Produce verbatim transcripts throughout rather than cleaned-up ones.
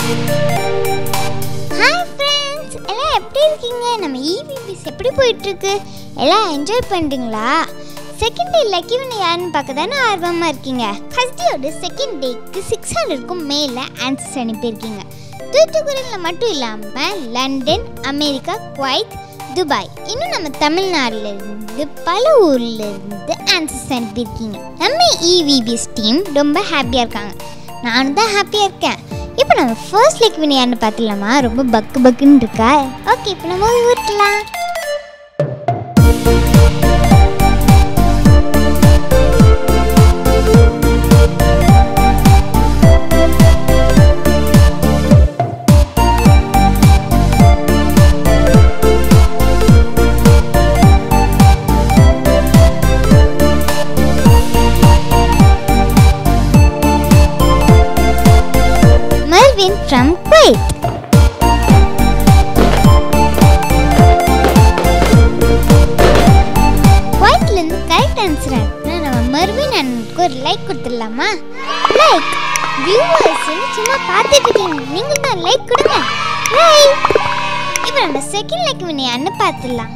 Hi friends, எல்லாம் எப்படி இருக்கீங்க? நம்ம ஈவிபிஸ் எப்படி போயிட்டுருக்கு? எல்லாம் என்ஜாய் பண்ணுறீங்களா? செகண்ட் டே லக்கி வின் யாருன்னு பார்க்க தானே ஆர்வமாக இருக்கீங்க. ஃபர்ஸ்ட் டேயோட செகண்ட் டேக்கு சிக்ஸ் ஹண்ட்ரட்க்கும் மேலே ஆன்சர்ஸ் அனுப்பியிருக்கீங்க. தூத்துக்குடியில் மட்டும் இல்லாமல் லண்டன், அமெரிக்கா, குவைத், துபாய், இன்னும் நம்ம தமிழ்நாட்டிலேருந்து பல ஊர்லேருந்து ஆன்சர்ஸ் அனுப்பியிருக்கீங்க. நம்ம ஈவிபிஎஸ் டீம் ரொம்ப ஹாப்பியாக இருக்காங்க. நானும் தான் ஹாப்பியாக இருக்கேன். இப்போ நம்ம ஃபர்ஸ்ட் லக்கி வின் யாருன்னு பார்த்துலாமா? ரொம்ப பக்கு பக்குன்னு இருக்கா. ஓகே, இப்போ நம்ம ஊட்டலாம். From Kuwait. Kuwaitல இருந்து கரெக்ட் ஆன்சர் ஆனா நம்ம மர்வின் அண்ணனுக்கு ஒரு லைக் கொடுத்துடலாமா? லைக் வியூவர்ஸ் சும்மா பார்த்துட்டு இருக்கீங்க, நீங்க தான் லைக் கொடுங்க. லைக். இப்போ நம்ம செகண்ட் லைக் வின் அண்ணன் பார்த்துடலாம்.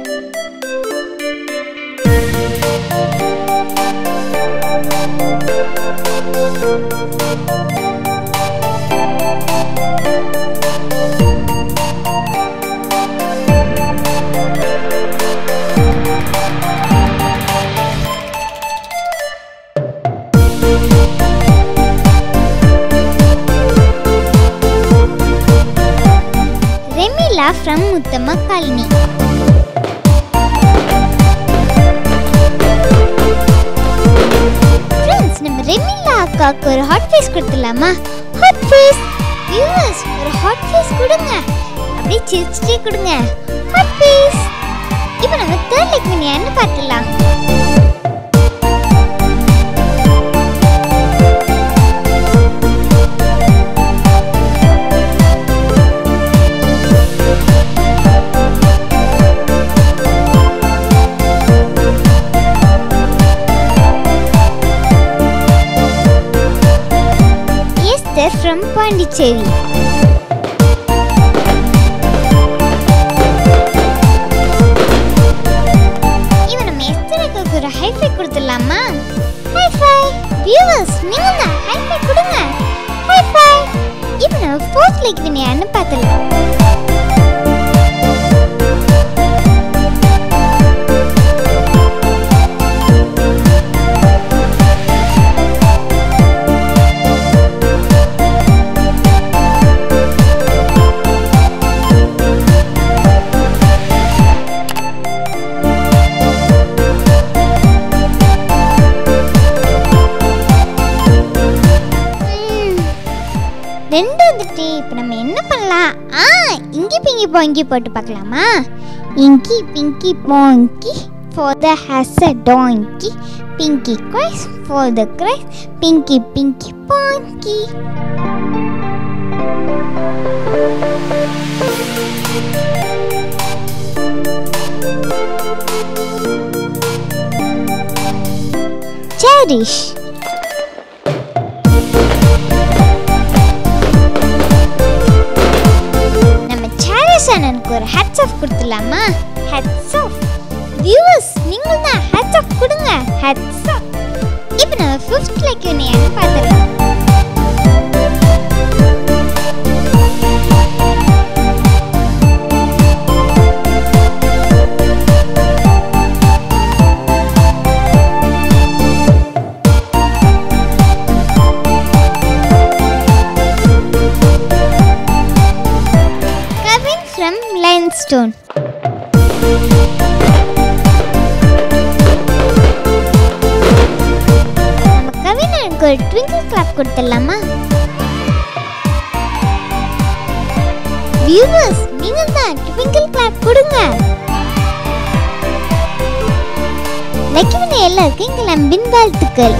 Remila from Muthamma colony. Friends, நம்ம ரெமிலா அக்காவுக்கு ஒரு ஹாட் ஃபேஸ் கொடுத்துடலாமா? Hot face. வியூவர்ஸ் ஒரு ஹாட் ஃபேஸ் கொடுங்க, அப்படியே சிரிச்சிட்டே கொடுங்க. Hot face. இப்போ நம்ம தேர்ட் லைக் வின் யாருன்னு பார்த்துடலாம். From Pondicherry. இவன் நம்ம எஸ்தருக்கு ஒரு ஹைஃபை கொடுத்துடலாமா? ஹைஃபை. வியூவர்ஸ் நீங்க தான் ஹைஃபை கொடுங்க. ஹைஃபை. இப்போ நம்ம ஃபோர்த் லைக் வின் யாருன்னு பார்த்துடலாம். ரெண்டு வந்துட்டு இப்போ நம்ம என்ன பண்ணலாம்? ஆ இங்கி பிங்கி போங்கி போட்டு பார்க்கலாமா? இங்கி பிங்கி போங்கி ஃபார் த has a donkey, pinky cries for the cries, pinky pinky ponky. Cherish. எனக்கு ஒரு ஹேட்ஸ் ஆஃப் கொடுத்துடலாமா? Hats off. வியூவர்ஸ் நீங்க தான் ஹேட்ஸ் ஆஃப் கொடுங்க. Hats off. இப்போ நம்ம ஃபிஃப்த் லைக் வின் யாருன்னு பார்த்துடலாம். From limestone. நம்ம கவிஞனுக்கு ஒரு ட்விங்கிள் கிளாப் கொடுத்துடலாமா? வியூவர்ஸ் நீங்க தான் ட்விங்கிள் கிளாப் கொடுங்க. லக்கி வின் எல்லாருக்கும் எங்கள் அன்பின் வாழ்த்துக்கள்.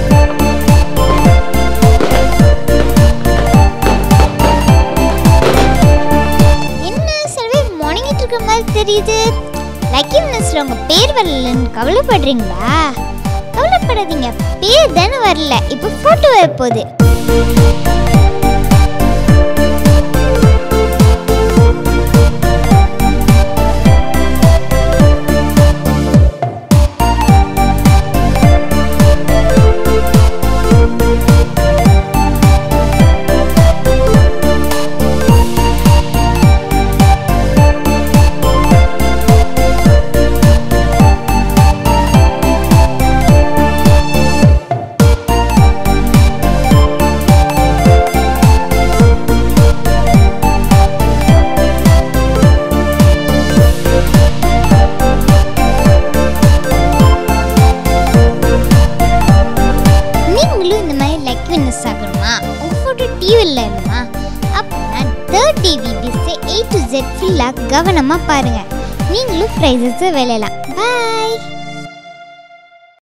தெரியுது லக்கி வின்னர்ஸ்ல உங்க பேர் வரலன்னு கவலைப்படுறீங்களா? கவலைப்படாதீங்க, பேர் தானே வரல, இப்போ போட்டோ வரப்போகுது. முடியும் இல்லைம்மா. அப்படின்னா தேர்ட் டே விபிஎஸ்ஸை ஏ டு ஜெட் ஃபுல்லாக கவனமாக பாருங்கள். நீங்களும் ப்ரைஸஸை விளையலாம். பாய்.